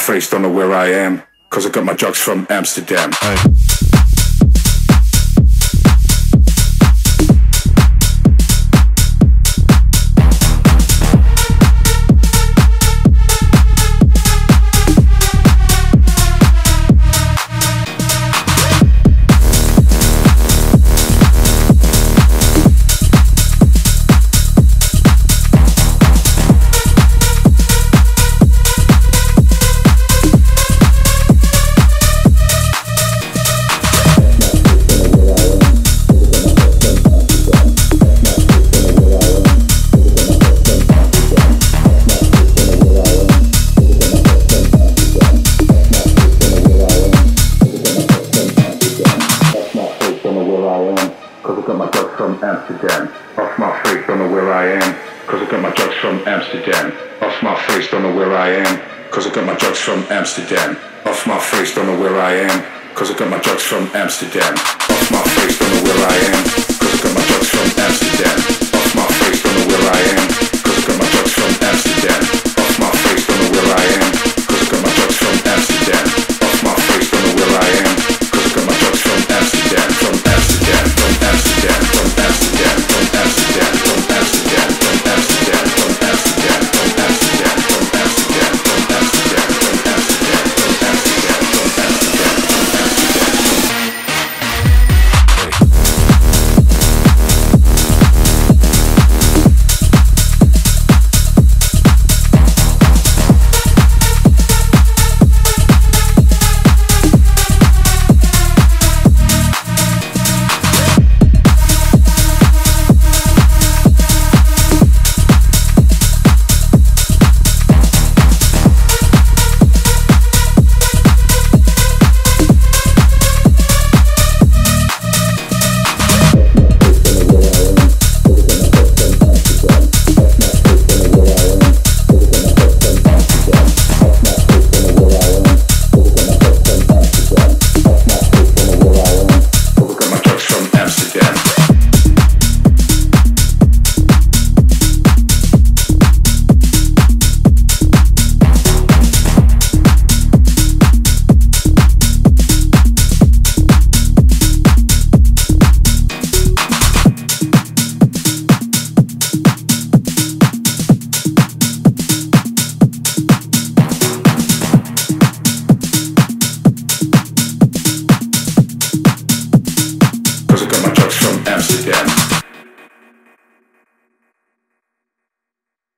face, don't know where I am, cause I got my drugs from Amsterdam. Amsterdam. Off my face, don't know where I am, cause I got my drugs from Amsterdam. Off my face, don't know where I am, cause I got my drugs from Amsterdam. Off my face, don't know where I am, cause I got my drugs from Amsterdam. Off my face, don't know where I am, cause I got my drugs from Amsterdam. Off my face, don't know where I am.